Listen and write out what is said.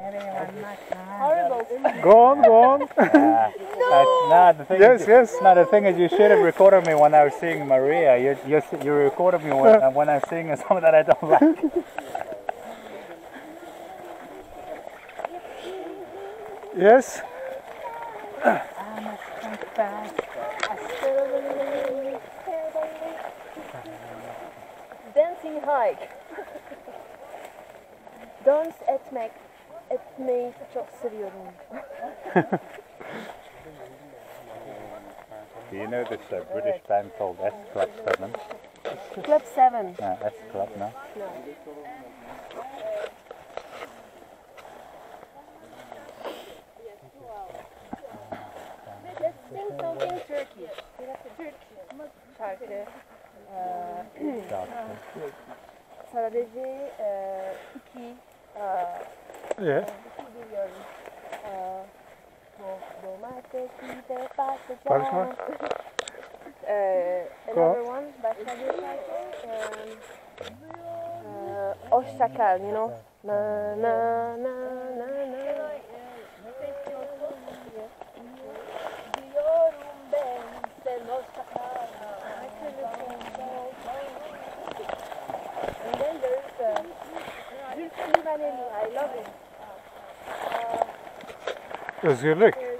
Horrible. Go on, go on. Yes. No, the thing is, you should have recorded me when I was seeing Maria. You recorded me when I'm seeing a song that I don't like. Yes. Dancing hike. Dans etmeyi çok seviyorum. Do you know this British band called S Club 7? Club 7. S Club, no? No. Let's sing something Turkish. Şarkı. Sadece iki biliyorum. Domatesi de patlıcan. Another one, başka bir şarkı. Hoşça kal, you know. Na na na na na. Diyorum ben sen hoşça kal. And then there's Zülfü Livaneli, I love it. Özgürlük.